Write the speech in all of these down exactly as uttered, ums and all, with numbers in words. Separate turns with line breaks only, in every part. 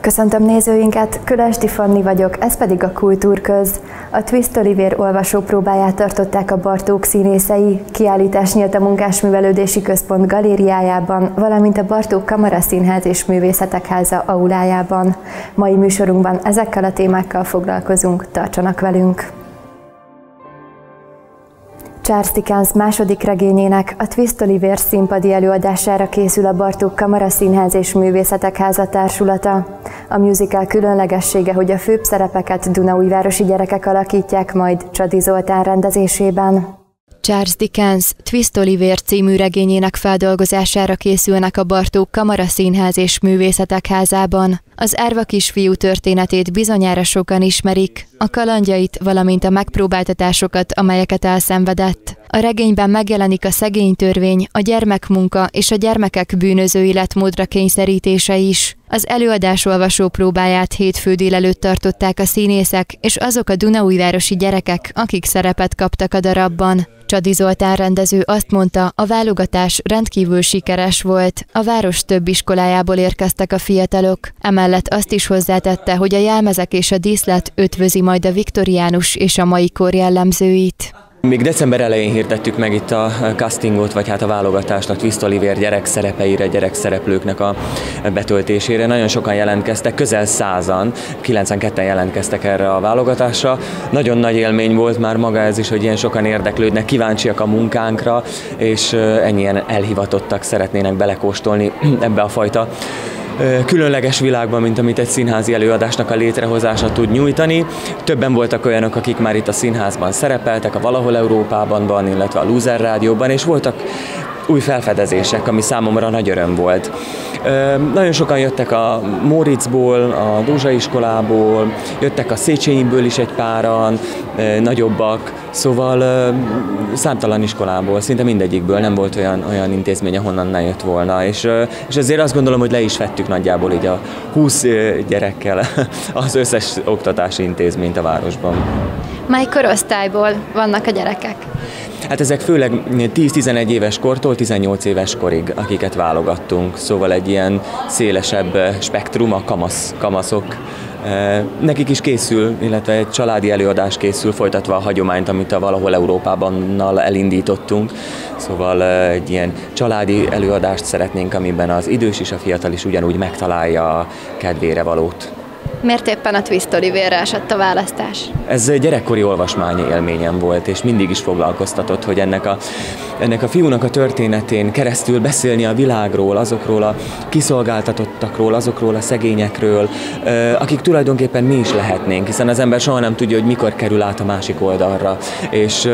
Köszöntöm nézőinket, Kölesti Fanni vagyok, ez pedig a Kultúrköz. A Twist Olivér olvasópróbáját tartották a Bartók színészei, kiállítás nyílt a Munkásművelődési Központ galériájában, valamint a Bartók Kamaraszínház és Művészetek Háza aulájában. Mai műsorunkban ezekkel a témákkal foglalkozunk, tartsanak velünk! Charles Dickens második regényének, a Twist Olivér színpadi előadására készül a Bartók Kamaraszínház és Művészetek Háza társulata. A musical különlegessége, hogy a főbb szerepeket dunaújvárosi gyerekek alakítják majd Csady Zoltán rendezésében. Charles Dickens Twist Olivér című regényének feldolgozására készülnek a Bartók Kamaraszínház és Művészetek Házában. Az árva kisfiú történetét bizonyára sokan ismerik, a kalandjait, valamint a megpróbáltatásokat, amelyeket elszenvedett. A regényben megjelenik a szegénytörvény, a gyermekmunka és a gyermekek bűnöző életmódra kényszerítése is. Az előadás olvasó próbáját hétfő délelőtt tartották a színészek és azok a dunaújvárosi gyerekek, akik szerepet kaptak a darabban. Csady Zoltán rendező azt mondta, a válogatás rendkívül sikeres volt, a város több iskolájából érkeztek a fiatalok. Emellett azt is hozzátette, hogy a jelmezek és a díszlet ötvözi majd a viktoriánus és a mai kor jellemzőit.
Még december elején hirdettük meg itt a castingot, vagy hát a válogatást a Twist Olivér gyerek szerepeire, gyerek szereplőknek a betöltésére. Nagyon sokan jelentkeztek, közel százan, kilencvenketten jelentkeztek erre a válogatásra. Nagyon nagy élmény volt már maga ez is, hogy ilyen sokan érdeklődnek, kíváncsiak a munkánkra, és ennyien elhivatottak szeretnének belekóstolni ebbe a fajta különleges világban, mint amit egy színházi előadásnak a létrehozása tud nyújtani. Többen voltak olyanok, akik már itt a színházban szerepeltek, a Valahol Európában, illetve a Lúzer Rádióban, és voltak új felfedezések, ami számomra nagy öröm volt. Ö, nagyon sokan jöttek a Moritzból, a Dózsa iskolából, jöttek a Széchenyiből is egy páran, ö, nagyobbak, szóval ö, számtalan iskolából, szinte mindegyikből nem volt olyan, olyan intézmény, ahonnan ne jött volna, és, ö, és ezért azt gondolom, hogy le is vettük nagyjából így a húsz gyerekkel az összes oktatási intézményt a városban.
Mely korosztályból vannak a gyerekek?
Hát ezek főleg tíz-tizenegy éves kortól tizennyolc éves korig, akiket válogattunk. Szóval egy ilyen szélesebb spektrum, a kamasz, kamaszok. Nekik is készül, illetve egy családi előadás készül, folytatva a hagyományt, amit a Valahol Európában elindítottunk. Szóval egy ilyen családi előadást szeretnénk, amiben az idős és a fiatal is ugyanúgy megtalálja a kedvére valót.
Miért éppen a Twist Olivérre esett a választás?
Ez gyerekkori olvasmányi élményem volt, és mindig is foglalkoztatott, hogy ennek a, ennek a fiúnak a történetén keresztül beszélni a világról, azokról a kiszolgáltatottakról, azokról a szegényekről, akik tulajdonképpen mi is lehetnénk, hiszen az ember soha nem tudja, hogy mikor kerül át a másik oldalra. És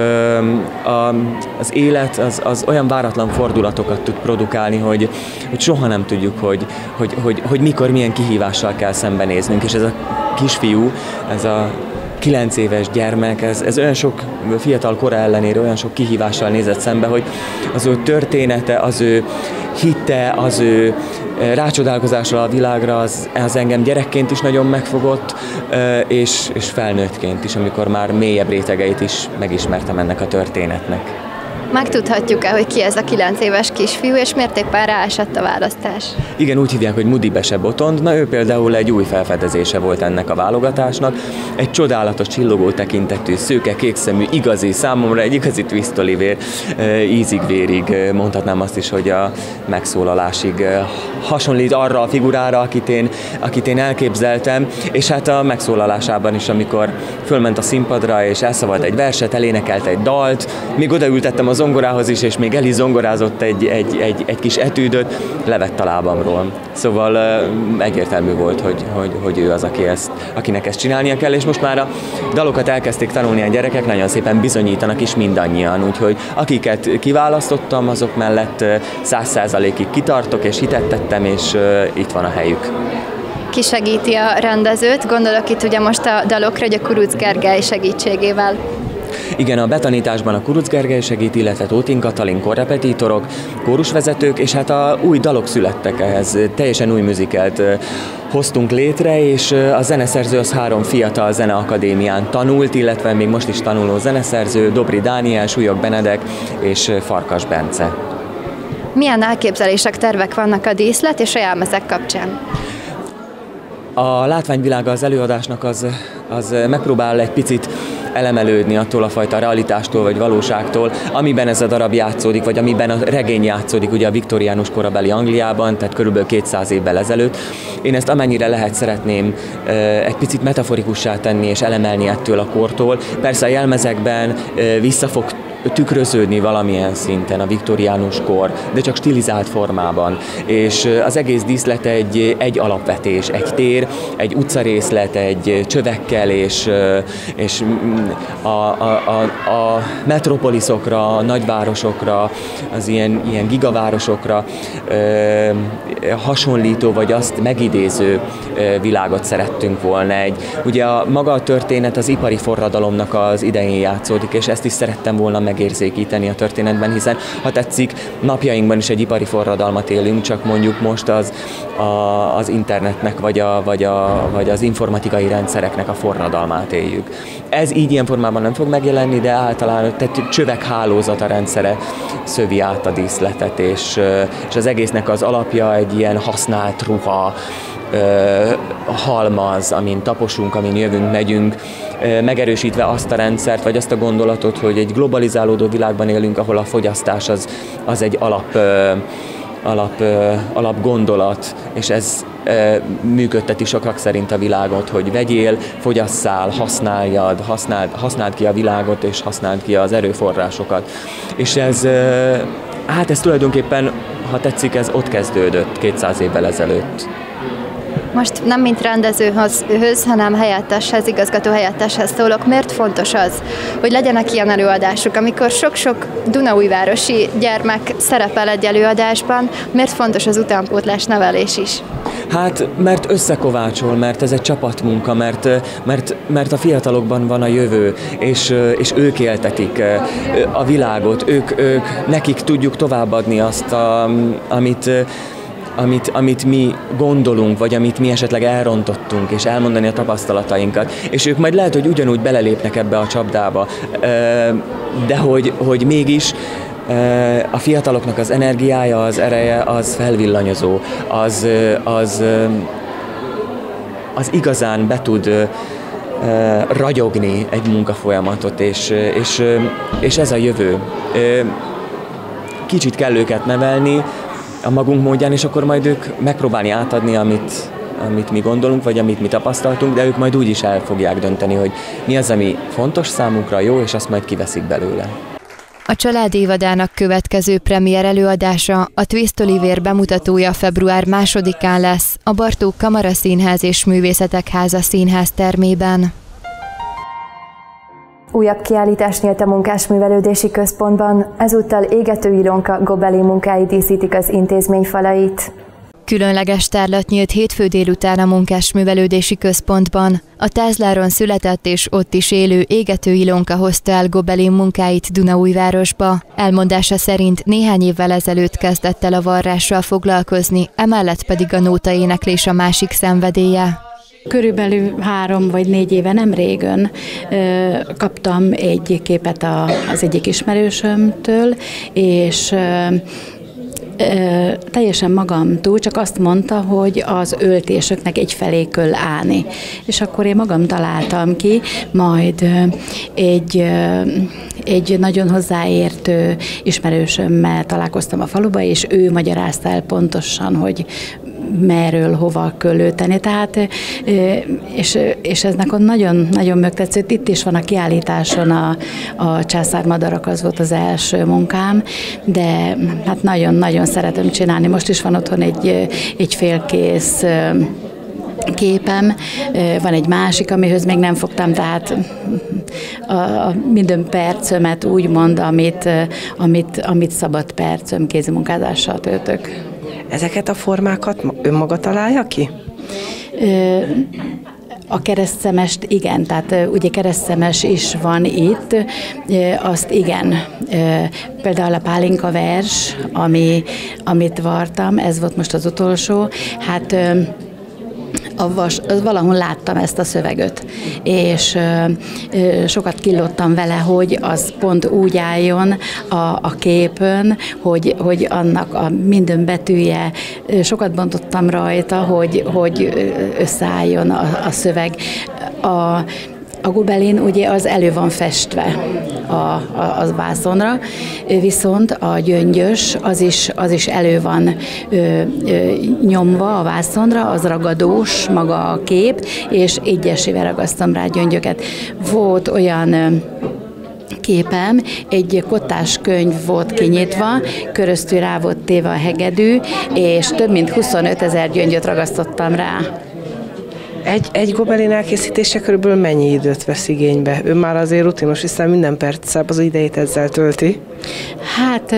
a, az élet az, az olyan váratlan fordulatokat tud produkálni, hogy, hogy soha nem tudjuk, hogy, hogy, hogy, hogy mikor, milyen kihívással kell szembenéznünk. És ez a kisfiú, ez a kilenc éves gyermek, ez, ez olyan sok fiatal kora ellenére olyan sok kihívással nézett szembe, hogy az ő története, az ő hitte, az ő rácsodálkozása a világra, az, az engem gyerekként is nagyon megfogott, és, és felnőttként is, amikor már mélyebb rétegeit is megismertem ennek a történetnek.
Megtudhatjuk-e, hogy ki ez a kilenc éves kisfiú, és miért éppen ráesett a választás?
Igen, úgy hívják, hogy Moody Bese Botond. Na, ő például egy új felfedezése volt ennek a válogatásnak. Egy csodálatos, csillogó tekintetű, szőke, kékszemű, igazi, számomra egy igazi Twist Olivér, ízig-vérig, mondhatnám azt is, hogy a megszólalásig hasonlít arra a figurára, akit én, akit én elképzeltem, és hát a megszólalásában is, amikor fölment a színpadra, és elszavalt egy verset, elénekelt egy dalt, még odaültettem az zongorához is, és még el is zongorázott egy, egy, egy, egy kis etűdöt, levett a lábamról. Szóval uh, egyértelmű volt, hogy, hogy, hogy ő az, aki ezt, akinek ezt csinálnia kell, és most már a dalokat elkezdték tanulni a gyerekek, nagyon szépen bizonyítanak is mindannyian, úgyhogy akiket kiválasztottam, azok mellett száz százalékig kitartok, és hitet tettem, és uh, itt van a helyük.
Ki segíti a rendezőt? Gondolok itt ugye most a dalokra, hogy a Kuruc Gergely segítségével.
Igen, a betanításban a Kuruc Gergely segít, illetve Tótin Katalin korrepetitorok, kórusvezetők, és hát a új dalok születtek ehhez. Teljesen új műzikelt hoztunk létre, és a zeneszerző az három fiatal zeneakadémián tanult, illetve még most is tanuló zeneszerző, Dobri Dániel, Súlyog Benedek és Farkas Bence.
Milyen elképzelések, tervek vannak a díszlet és a jelmezek kapcsán?
A látványvilága az előadásnak az, az megpróbál egy picit elemelődni attól a fajta realitástól vagy valóságtól, amiben ez a darab játszódik, vagy amiben a regény játszódik, ugye a viktoriánus korabeli Angliában, tehát körülbelül kétszáz évvel ezelőtt. Én ezt amennyire lehet szeretném egy picit metaforikussá tenni és elemelni ettől a kortól. Persze a jelmezekben vissza fog tükröződni valamilyen szinten a viktoriánus kor, de csak stilizált formában. És az egész díszlet egy, egy alapvetés, egy tér, egy utcarészlet, egy csövekkel, és, és a, a, a, a metropoliszokra, a nagyvárosokra, az ilyen, ilyen gigavárosokra ö, hasonlító, vagy azt megidéző ö, világot szerettünk volna. Egy, ugye a maga a történet az ipari forradalomnak az idején játszódik, és ezt is szerettem volna megérzékíteni a történetben, hiszen ha tetszik, napjainkban is egy ipari forradalmat élünk, csak mondjuk most az, a, az internetnek, vagy, a, vagy, a, vagy az informatikai rendszereknek a forradalmát éljük. Ez így ilyen formában nem fog megjelenni, de általán tehát csövek hálózata rendszere szövi át a díszletet, és, és az egésznek az alapja egy ilyen használt ruha, halmaz, amin taposunk, amin jövünk, megyünk, megerősítve azt a rendszert, vagy azt a gondolatot, hogy egy globalizálódó világban élünk, ahol a fogyasztás az, az egy alap, alap, alap gondolat, és ez működteti sokak szerint a világot, hogy vegyél, fogyasszál, használjad, használd, használd ki a világot, és használd ki az erőforrásokat. És ez, hát ez tulajdonképpen, ha tetszik, ez ott kezdődött kétszáz évvel ezelőtt.
Most nem mint rendezőhöz, hanem helyetteshez, igazgató helyetteshez szólok. Miért fontos az, hogy legyenek ilyen előadások, amikor sok-sok dunaújvárosi gyermek szerepel egy előadásban, miért fontos az utánpótlás nevelés is?
Hát, mert összekovácsol, mert ez egy csapatmunka, mert, mert, mert a fiatalokban van a jövő, és, és ők éltetik a világot, ők, ők, nekik tudjuk továbbadni azt, a, amit Amit, amit mi gondolunk, vagy amit mi esetleg elrontottunk, és elmondani a tapasztalatainkat. És ők majd lehet, hogy ugyanúgy belelépnek ebbe a csapdába, de hogy, hogy mégis a fiataloknak az energiája, az ereje, az felvillanyozó, az, az, az igazán be tud ragyogni egy munkafolyamatot, és, és, és ez a jövő. Kicsit kell őket nevelni, a magunk módján, és akkor majd ők megpróbálni átadni, amit, amit mi gondolunk, vagy amit mi tapasztaltunk, de ők majd úgy is el fogják dönteni, hogy mi az, ami fontos számunkra, jó, és azt majd kiveszik belőle.
A család évadának következő premier előadása, a Twist Olivér bemutatója február másodikán lesz a Bartók Kamaraszínház és Művészetek Háza színház termében. Újabb kiállítás nyílt a Munkásművelődési Központban, ezúttal Égető Ilonka gobelin munkái díszítik az intézmény falait. Különleges tárlat nyílt hétfő délután a Munkásművelődési Központban. A Tázláron született és ott is élő Égető Ilonka hozta el gobelin munkáit Dunaújvárosba. Elmondása szerint néhány évvel ezelőtt kezdett el a varrással foglalkozni, emellett pedig a nótaéneklés a másik szenvedélye.
Körülbelül három vagy négy éve, nem régen kaptam egy képet az egyik ismerősömtől, és teljesen magamtól, csak azt mondta, hogy az öltésöknek egyfelé kell állni. És akkor én magam találtam ki, majd egy, egy nagyon hozzáértő ismerősömmel találkoztam a faluba, és ő magyarázta el pontosan, hogy merről, hova kell ölteni. Tehát, és, és ez nekem nagyon-nagyon megtetszett. Itt is van a kiállításon a, a császármadarak, az volt az első munkám, de hát nagyon-nagyon szeretem csinálni. Most is van otthon egy, egy félkész képem, van egy másik, amihez még nem fogtam, tehát a, a minden percömet úgymond, amit, amit, amit szabad percöm kézimunkázással töltök.
Ezeket a formákat önmaga találja ki?
A keresztszemest igen, tehát ugye keresztszemes is van itt, azt igen. Például a pálinka vers, ami, amit vartam, ez volt most az utolsó, hát a vas, valahol láttam ezt a szöveget, és ö, sokat killottam vele, hogy az pont úgy álljon a, a képön, hogy, hogy annak a minden betűje, sokat bontottam rajta, hogy, hogy összeálljon a, a szöveg. A, A gobelin ugye az elő van festve a, a, a vászonra, viszont a gyöngyös az is, az is elő van ö, ö, nyomva a vászonra, az ragadós maga a kép, és egyesével ragasztom rá gyöngyöket. Volt olyan ö, képem, egy kottás könyv volt kinyitva, köröztül rá volt téve a hegedű, és több mint huszonöt ezer gyöngyöt ragasztottam rá.
Egy, egy gobelin elkészítése körülbelül mennyi időt vesz igénybe? Ő már azért rutinos, hiszen minden percben az idejét ezzel tölti.
Hát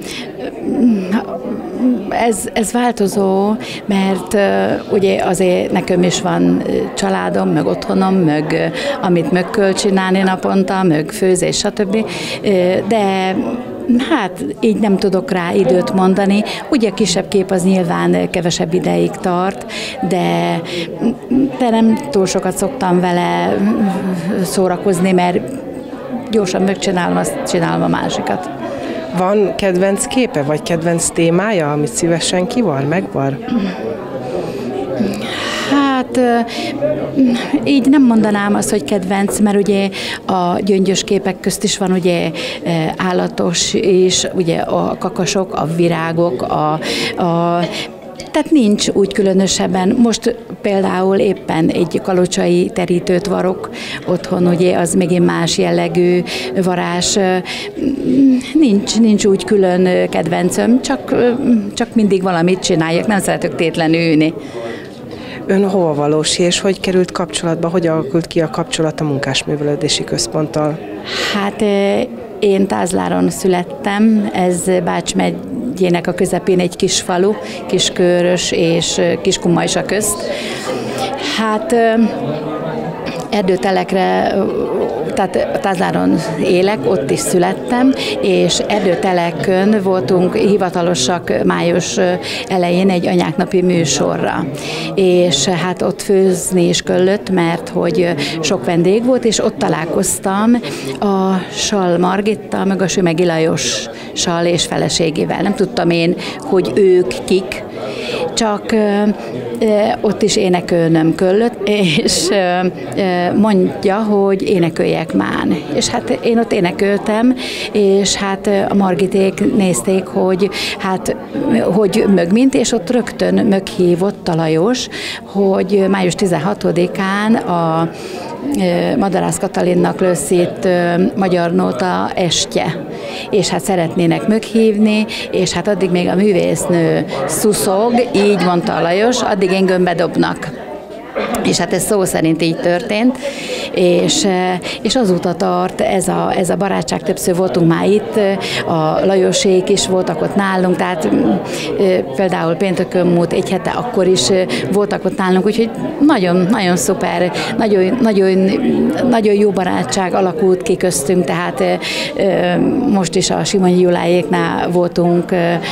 ez, ez változó, mert ugye azért nekem is van családom, meg otthonom, meg amit meg kell csinálni naponta, meg főzés, stb. De hát így nem tudok rá időt mondani. Ugye a kisebb kép az nyilván kevesebb ideig tart, de, de nem túl sokat szoktam vele szórakozni, mert gyorsan megcsinálom, azt csinálom a másikat.
Van kedvenc képe, vagy kedvenc témája, amit szívesen kivar, megvar?
Hát így nem mondanám azt, hogy kedvenc, mert ugye a gyöngyös képek közt is van ugye állatos is, ugye a kakasok, a virágok, a, a tehát nincs úgy különösebben. Most például éppen egy kalocsai terítőt varok otthon, ugye az megint más jellegű varás. Nincs, nincs úgy külön kedvencöm, csak, csak mindig valamit csináljak, nem szeretök tétlenül ülni.
Ön hova valósi, és hogy került kapcsolatba, hogy alakult ki a kapcsolat a Munkásművelődési Központtal?
Hát én Tázláron születtem, ez Bács megyének a közepén egy kis falu, Kiskörös és Kiskunmajsa közt. Hát erdőtelekre, tehát Tázláron élek, ott is születtem, és erdőtelekön voltunk hivatalosak május elején egy anyáknapi műsorra. És hát ott főzni is kellett, mert hogy sok vendég volt, és ott találkoztam a Sal Margittal, meg a Sümegi Lajossal és feleségével. Nem tudtam én, hogy ők kik, csak ott is énekelnem kellett, és mondja, hogy énekeljek már. És hát én ott énekeltem, és hát a Margiték nézték, hogy hát, hogy mögmint, és ott rögtön meghívott a Lajos, hogy május tizenhatodikán a Madarász Katalinnak lesz itt magyar nóta estje, és hát szeretnének meghívni, és hát addig még a művésznő szuszog, így mondta a Lajos, addig engem bedobnak. És hát ez szó szerint így történt, és, és azóta tart ez a, ez a barátság, többször voltunk már itt, a Lajosék is voltak ott nálunk, tehát például péntekön múlt egy hete akkor is voltak ott nálunk, úgyhogy nagyon, nagyon szuper, nagyon, nagyon, nagyon jó barátság alakult ki köztünk, tehát most is a Simonyi Juláéknál voltunk,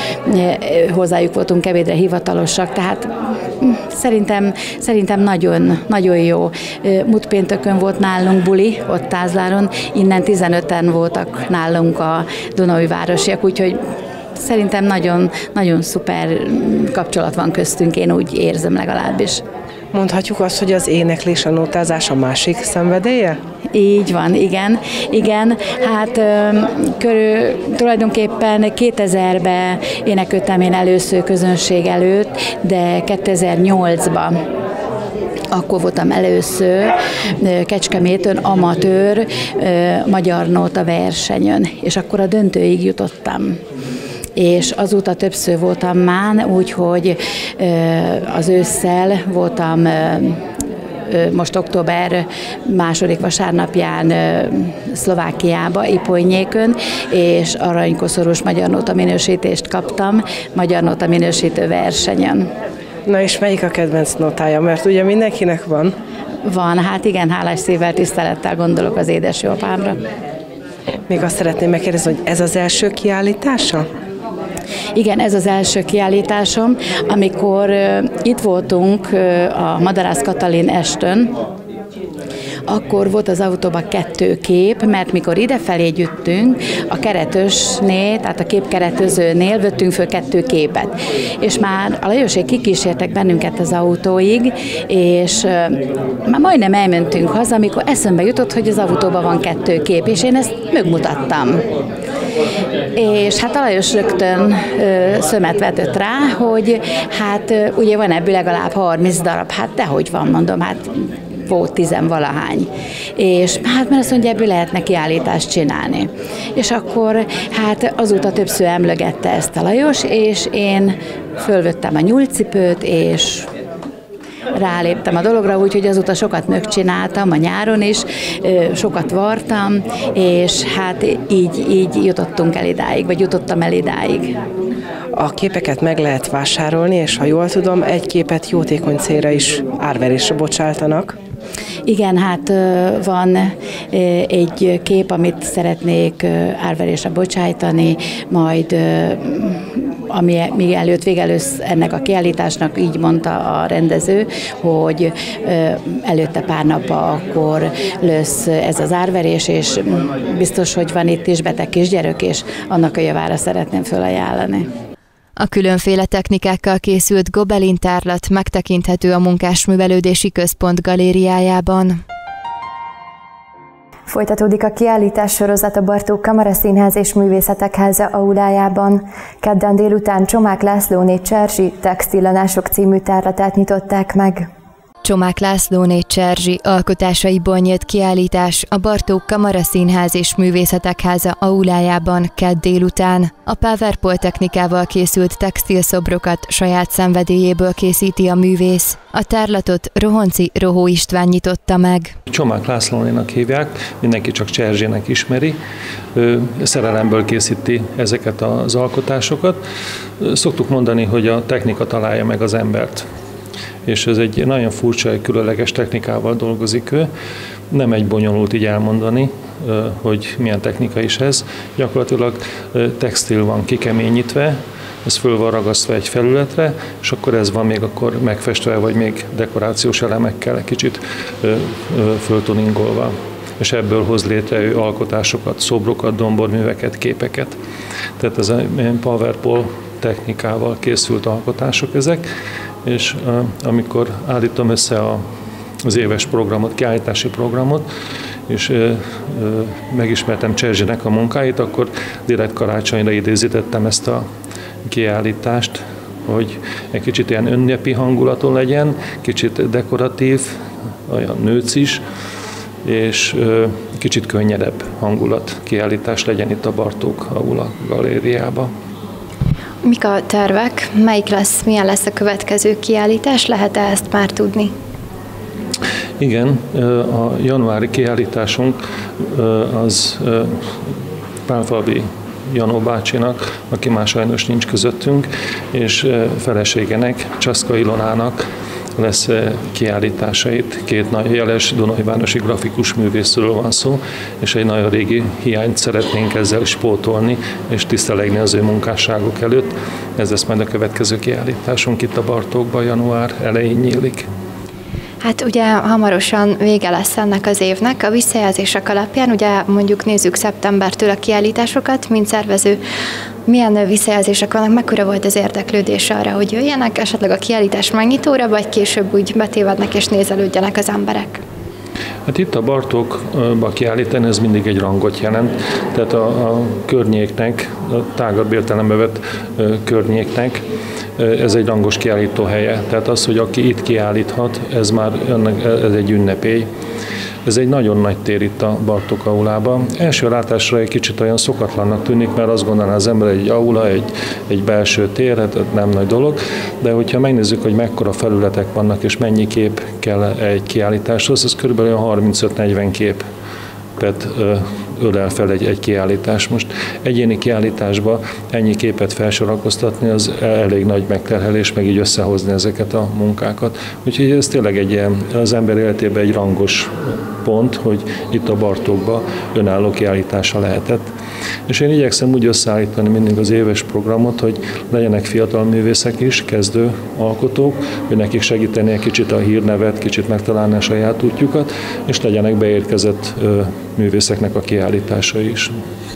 hozzájuk voltunk ebédre hivatalosak, tehát szerintem, szerintem nagyon, nagyon jó. Múlt péntekön volt nálunk buli, ott Tázláron, innen tizenöten voltak nálunk a Dunai városiak, úgyhogy szerintem nagyon, nagyon szuper kapcsolat van köztünk, én úgy érzem legalábbis.
Mondhatjuk azt, hogy az éneklés, a nótázás a másik szenvedélye?
Így van, igen. Igen, hát körül, tulajdonképpen kétezerben énekeltem én először közönség előtt, de kétezer-nyolcban akkor voltam először Kecskeméten amatőr magyar nóta versenyen, és akkor a döntőig jutottam. És azóta többször voltam már, úgyhogy az ősszel voltam most október második vasárnapján Szlovákiába, Iponyékön, és aranykoszorús magyar nóta minősítést kaptam magyar nóta minősítő versenyen.
Na és melyik a kedvenc nótája? Mert ugye mindenkinek van.
Van, hát igen, hálás szívvel, tisztelettel gondolok az édesapámra.
Még azt szeretném megkérdezni, hogy ez az első kiállítása?
Igen, ez az első kiállításom, amikor uh, itt voltunk uh, a Madarász Katalin estön, akkor volt az autóban kettő kép, mert mikor idefelé gyűjtünk, a keretősnél, tehát a képkeretőzőnél vettünk föl kettő képet. És már a Lajosék kikísértek bennünket az autóig, és uh, már majdnem elmentünk haza, amikor eszembe jutott, hogy az autóban van kettő kép, és én ezt megmutattam. És hát a Lajos rögtön ö, szömet vetett rá, hogy hát ö, ugye van ebből legalább harminc darab, hát dehogy van, mondom, hát volt tizenvalahány. És hát mert azt mondja, ebből lehetne kiállítást csinálni. És akkor hát azóta többször emlegette ezt a Lajos, és én fölvettem a nyúlcipőt, és ráléptem a dologra, úgyhogy azóta sokat megcsináltam a nyáron is, sokat vartam, és hát így, így jutottunk el idáig, vagy jutottam el idáig.
A képeket meg lehet vásárolni, és ha jól tudom, egy képet jótékony célra is árverésre bocsátanak.
Igen, hát van egy kép, amit szeretnék árverésre bocsájtani, majd ami még előtt vége lesz ennek a kiállításnak, így mondta a rendező, hogy előtte pár nappal akkor lesz ez az árverés, és biztos, hogy van itt is beteg kisgyerek, és annak a javára szeretném felajánlani.
A különféle technikákkal készült Gobelin tárlat megtekinthető a Munkásművelődési Központ galériájában. Folytatódik a kiállítás sorozat a Bartók Kamaraszínház és Művészetek Háza aulájában. Kedden délután Csomák Lászlóné Cserzsi textillanások című tárlatát nyitották meg. Csomák Lászlóné Cserzsi alkotásaiból nyílt kiállítás a Bartók Kamaraszínház és Művészetek Háza aulájában kedd délután. A PowerPoint technikával készült textilszobrokat saját szenvedélyéből készíti a művész. A tárlatot Rohonci Rohó István nyitotta meg.
Csomák Lászlónénak hívják, mindenki csak Cserzsének ismeri. Ő szerelemből készíti ezeket az alkotásokat. Szoktuk mondani, hogy a technika találja meg az embert. És ez egy nagyon furcsa, különleges technikával dolgozik ő. Nem egy bonyolult így elmondani, hogy milyen technika is ez. Gyakorlatilag textil van kikeményítve, ez föl van ragasztva egy felületre, és akkor ez van még akkor megfestve, vagy még dekorációs elemekkel egy kicsit föltuningolva. És ebből hoz létre ő alkotásokat, szobrokat, domborműveket, képeket. Tehát ez a PowerPoint technikával készült alkotások ezek, és uh, amikor állítom össze a, az éves programot, kiállítási programot, és uh, uh, megismertem Cserzsének a munkáit, akkor direkt karácsonyra idézítettem ezt a kiállítást, hogy egy kicsit ilyen ünnepi hangulatú legyen, kicsit dekoratív, olyan nőcis, és uh, kicsit könnyedebb hangulat kiállítás legyen itt a Bartók Aula galériában.
Mik a tervek? Melyik lesz, milyen lesz a következő kiállítás? Lehet-e ezt már tudni?
Igen, a januári kiállításunk az Pálfalvi Janó bácsinak, aki már sajnos nincs közöttünk, és feleségenek, Csaszka Ilonának lesz kiállításait. Két nagyon jeles dunajvárosi grafikus művészről van szó, és egy nagyon régi hiányt szeretnénk ezzel spótolni, és tisztelegni az ő munkásságuk előtt. Ez lesz majd a következő kiállításunk itt a Bartókban, január elején nyílik.
Hát ugye hamarosan vége lesz ennek az évnek. A visszajelzések alapján, ugye mondjuk nézzük szeptembertől a kiállításokat, mint szervező, milyen visszajelzések vannak, mekkora volt az érdeklődés arra, hogy jöjjenek esetleg a kiállítás megnyitóra, vagy később úgy betévednek és nézelődjenek az emberek?
Hát itt a Bartókba kiállítani ez mindig egy rangot jelent, tehát a, a környéknek, a tágabb értelembe vett környéknek ez egy rangos kiállító helye. Tehát az, hogy aki itt kiállíthat, ez már ez egy ünnepély. Ez egy nagyon nagy tér itt a Bartók aulában. Első látásra egy kicsit olyan szokatlannak tűnik, mert azt gondolná az ember, egy aula, egy, egy belső tér, hát nem nagy dolog, de hogyha megnézzük, hogy mekkora felületek vannak, és mennyi kép kell egy kiállításhoz, ez körülbelül harmincöt-negyven képet ölel fel egy, egy kiállítás. Most egyéni kiállításba ennyi képet felsorakoztatni, az elég nagy megterhelés, meg így összehozni ezeket a munkákat. Úgyhogy ez tényleg egy ilyen, az ember életében egy rangos pont, hogy itt a Bartókban önálló kiállítása lehetett. És én igyekszem úgy összeállítani mindig az éves programot, hogy legyenek fiatal művészek is, kezdő alkotók, hogy nekik segíteni egy kicsit a hírnevet, kicsit megtalálni a saját útjukat, és legyenek beérkezett művészeknek a kiállítása is.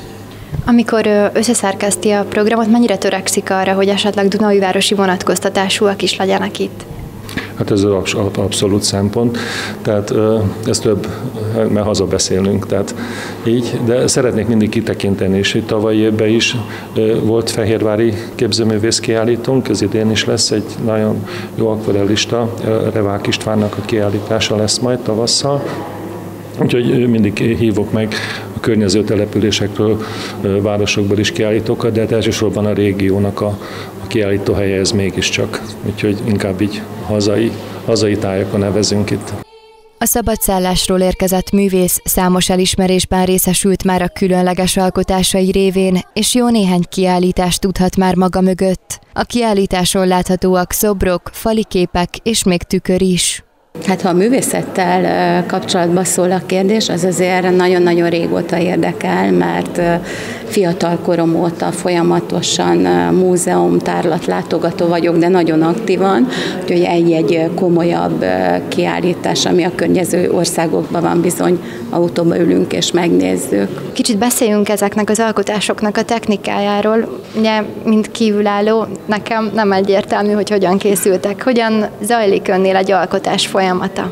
Amikor összeszerkeszti a programot, mennyire törekszik arra, hogy esetleg dunaújvárosi vonatkoztatásúak is legyenek itt?
Hát ez az abszolút szempont, tehát ez több, mert haza beszélünk, tehát így, de szeretnék mindig kitekinteni, és itt tavalyi évben is volt fehérvári képzőművész kiállítónk, ez idén is lesz egy nagyon jó akvarellista, Revák Istvánnak a kiállítása lesz majd tavasszal, úgyhogy mindig hívok meg a környező településekről, városokból is kiállítókat, de elsősorban a régiónak a kiállító helye ez mégiscsak, úgyhogy inkább így hazai, hazai tájakon nevezünk itt.
A szabadszállásról érkezett művész számos elismerésben részesült már a különleges alkotásai révén, és jó néhány kiállítást tudhat már maga mögött. A kiállításon láthatóak szobrok, fali képek és még tükör is.
Hát ha a művészettel kapcsolatban szól a kérdés, az azért nagyon-nagyon régóta érdekel, mert fiatal korom óta folyamatosan múzeum, tárlat látogató vagyok, de nagyon aktívan, úgyhogy egy-egy komolyabb kiállítás, ami a környező országokban van, bizony autóba ülünk és megnézzük.
Kicsit beszéljünk ezeknek az alkotásoknak a technikájáról. Ugye, mint kívülálló, nekem nem egyértelmű, hogy hogyan készültek. Hogyan zajlik önnél egy alkotás folyamata?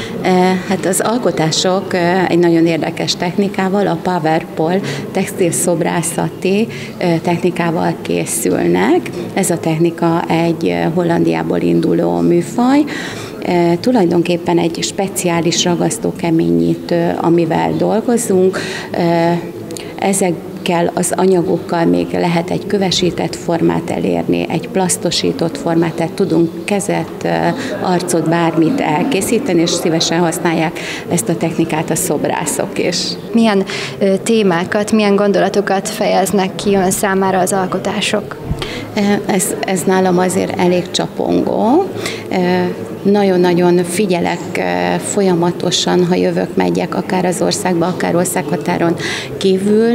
Hát az alkotások egy nagyon érdekes technikával, a PowerPol textilszobrászati technikával készülnek. Ez a technika egy Hollandiából induló műfaj, tulajdonképpen egy speciális ragasztókeményítő, amivel dolgozunk. Ezek kell az anyagokkal még lehet egy kövesített formát elérni, egy plasztosított formát, tehát tudunk kezet, arcot, bármit elkészíteni, és szívesen használják ezt a technikát a szobrászok is.
Milyen témákat, milyen gondolatokat fejeznek ki ön számára az alkotások?
Ez, ez nálam azért elég csapongó. Nagyon-nagyon figyelek folyamatosan, ha jövök, megyek, akár az országba, akár országhatáron kívül,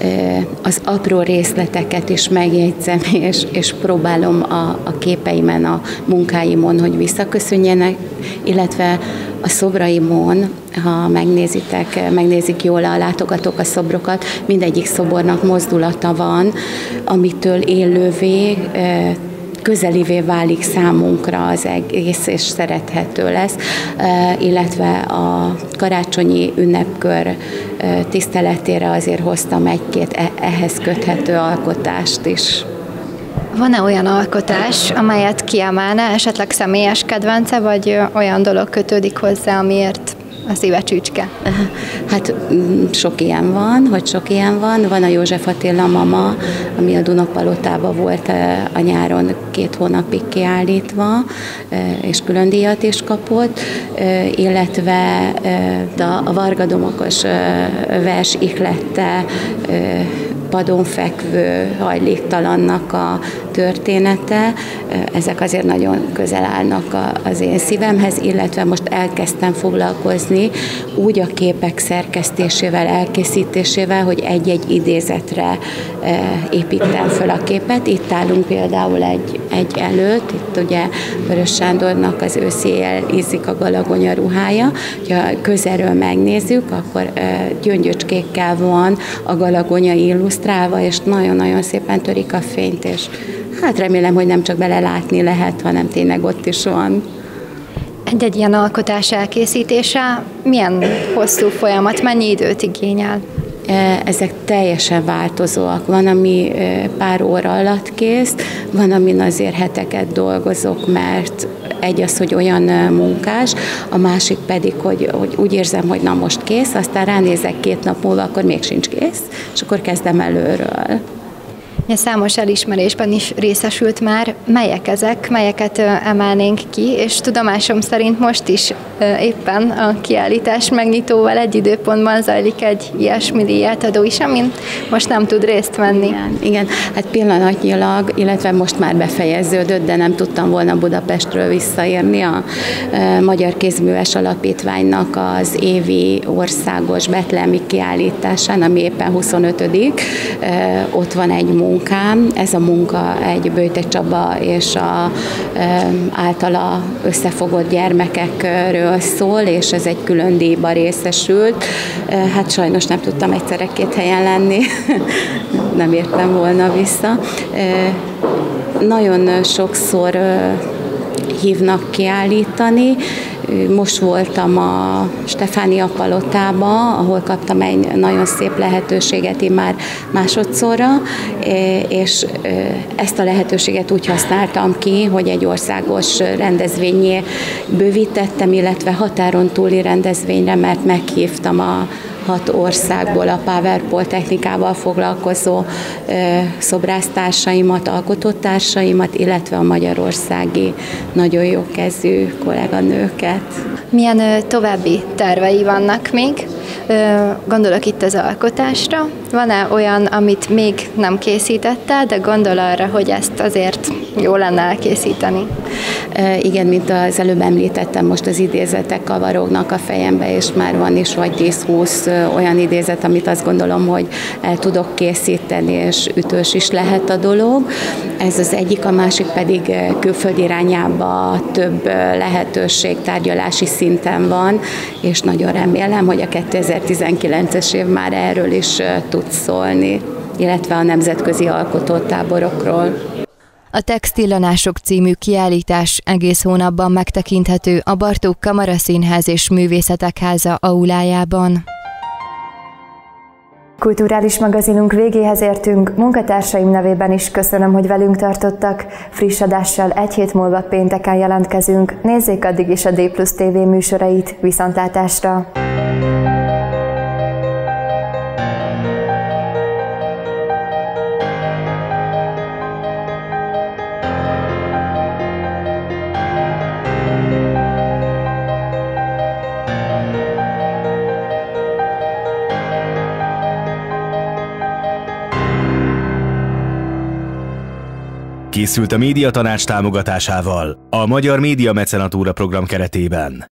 az apró részleteket is megjegyzem, és, és próbálom a, a képeimen, a munkáimon, hogy visszaköszönjenek, illetve a szobraimon, ha megnézitek, megnézik jól a látogatók a szobrokat, mindegyik szobornak mozdulata van, amitől élővé, közelivé válik számunkra az egész, és szerethető lesz, illetve a karácsonyi ünnepkör tiszteletére azért hoztam egy-két ehhez köthető alkotást is.
Van-e olyan alkotás, amelyet kiemelne, esetleg személyes kedvence, vagy olyan dolog kötődik hozzá, amiért a szíve csücske?
Hát sok ilyen van, hogy sok ilyen van. Van a József Attila Mama, ami a Dunapalotában volt a nyáron két hónapig kiállítva, és külön díjat is kapott, illetve a Varga Domokos vers ihlette, padon fekvő hajléktalannak a története. Ezek azért nagyon közel állnak az én szívemhez, illetve most elkezdtem foglalkozni úgy a képek szerkesztésével, elkészítésével, hogy egy-egy idézetre építem föl a képet. Itt állunk például egy, egy előtt, itt ugye Vörös Sándornak az Őszi éjjel ízik a galagonya ruhája. Ha közelről megnézzük, akkor gyöngyöcskékkel van a galagonya illusztrálva, és nagyon-nagyon szépen törik a fényt, és hát remélem, hogy nem csak belelátni lehet, hanem tényleg ott is van.
Egy-egy ilyen alkotás elkészítése milyen hosszú folyamat, mennyi időt igényel?
Ezek teljesen változóak. Van, ami pár óra alatt kész, van, amin azért heteket dolgozok, mert egy az, hogy olyan munkás, a másik pedig, hogy, hogy úgy érzem, hogy na most kész, aztán ránézek két nap múlva, akkor még sincs kész, és akkor kezdem előről.
Számos elismerésben is részesült már. Melyek ezek, melyeket emelnénk ki, és tudomásom szerint most is éppen a kiállítás megnyitóval egy időpontban zajlik egy ilyesmi díjátadó is, amin most nem tud részt venni.
Igen, igen, hát pillanatnyilag, illetve most már befejeződött, de nem tudtam volna Budapestről visszaérni a Magyar Kézműves Alapítványnak az évi országos betlehemi kiállításán, ami éppen huszonötödik. Ott van egy munkám, ez a munka egy Böjte Csaba és a általa összefogott gyermekekről szól, és ez egy külön díjba részesült. Hát sajnos nem tudtam egyszerre két helyen lenni, nem értem volna vissza. Nagyon sokszor hívnak kiállítani. Most voltam a Stefánia Palotába, ahol kaptam egy nagyon szép lehetőséget immár másodszorra, és ezt a lehetőséget úgy használtam ki, hogy egy országos rendezvényé bővítettem, illetve határon túli rendezvényre, mert meghívtam a hat országból a PowerPool technikával foglalkozó szobrásztársaimat, alkotótársaimat, illetve a magyarországi nagyon jókezű kolléganőket.
Milyen további tervei vannak még? Gondolok itt az alkotásra. Van-e olyan, amit még nem készítettel, de gondol arra, hogy ezt azért jó lenne elkészíteni?
Igen, mint az előbb említettem, most az idézetek kavarognak a fejembe, és már van is vagy tíz-húsz olyan idézet, amit azt gondolom, hogy el tudok készíteni, és ütős is lehet a dolog. Ez az egyik, a másik pedig külföld irányába több lehetőség tárgyalási szinten van, és nagyon remélem, hogy a kétezer-tizenkilences év már erről is tud szólni, illetve a nemzetközi alkotótáborokról.
A Textillanások című kiállítás egész hónapban megtekinthető a Bartók Kamaraszínház és Művészetek Háza aulájában. Kulturális magazinunk végéhez értünk, munkatársaim nevében is köszönöm, hogy velünk tartottak. Friss adással egy hét múlva pénteken jelentkezünk, nézzék addig is a D plusz té vé műsorait, viszontlátásra!
Készült a Médiatanács támogatásával a Magyar Média Mecenatúra program keretében.